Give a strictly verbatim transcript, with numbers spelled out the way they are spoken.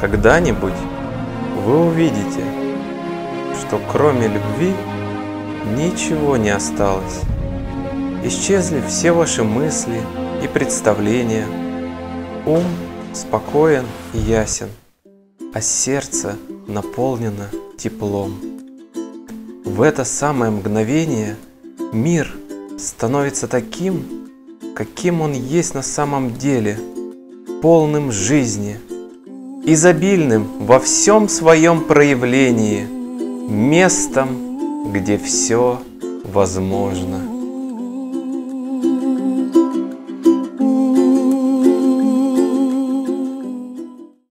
Когда-нибудь вы увидите, что кроме любви ничего не осталось. Исчезли все ваши мысли и представления. Ум спокоен и ясен, а сердце наполнено теплом. В это самое мгновение мир становится таким, каким он есть на самом деле, полным жизни, изобильным во всем своем проявлении, местом, где все возможно.